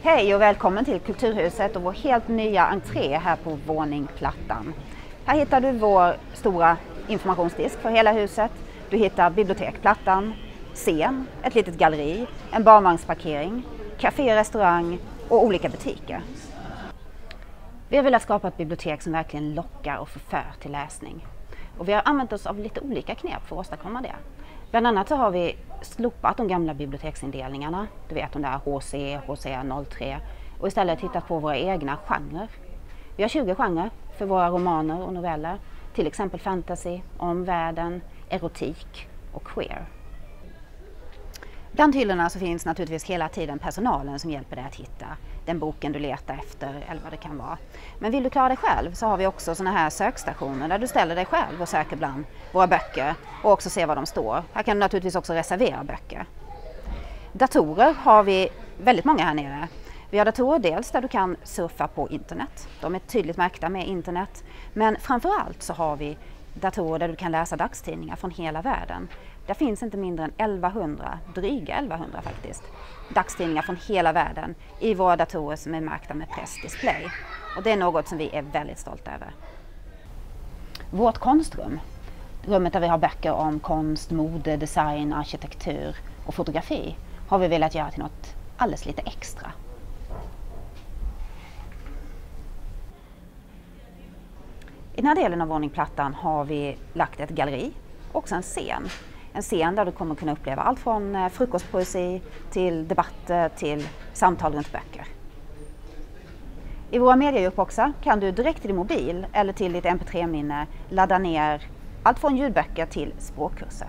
Hej och välkommen till Kulturhuset och vår helt nya entré här på våning Plattan. Här hittar du vår stora informationsdisk för hela huset. Du hittar bibliotekplattan, scen, ett litet galleri, en barnvagnsparkering, café och restaurang och olika butiker. Vi har velat skapa ett bibliotek som verkligen lockar och förför till läsning. Och vi har använt oss av lite olika knep för att åstadkomma det. Bland annat så har vi slopat de gamla biblioteksindelningarna, du vet de där HC, HC03, och istället hittat på våra egna genrer. Vi har 20 genrer för våra romaner och noveller, till exempel fantasy, omvärlden, erotik och queer. Bland hyllorna så finns naturligtvis hela tiden personalen som hjälper dig att hitta den boken du letar efter eller vad det kan vara. Men vill du klara dig själv så har vi också såna här sökstationer där du ställer dig själv och söker bland våra böcker och också ser var de står. Här kan du naturligtvis också reservera böcker. Datorer har vi väldigt många här nere. Vi har datorer dels där du kan surfa på internet. De är tydligt märkta med internet. Men framförallt så har vi datorer där du kan läsa dagstidningar från hela världen. Det finns inte mindre än 1100, dryga 1100 faktiskt, dagstidningar från hela världen i våra datorer som är märkta med Press Display. Och det är något som vi är väldigt stolta över. Vårt konstrum, rummet där vi har böcker om konst, mode, design, arkitektur och fotografi, har vi velat göra till något alldeles lite extra. I den här delen av våning Plattan har vi lagt ett galleri och också en scen. En scen där du kommer kunna uppleva allt från frukostpoesi till debatter till samtal runt böcker. I våra mediejukeboxar kan du direkt till din mobil eller till ditt mp3-minne ladda ner allt från ljudböcker till språkkurser.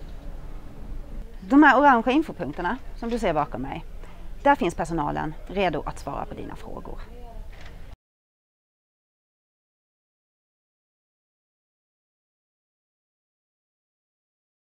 De här orangea infopunkterna som du ser bakom mig, där finns personalen redo att svara på dina frågor.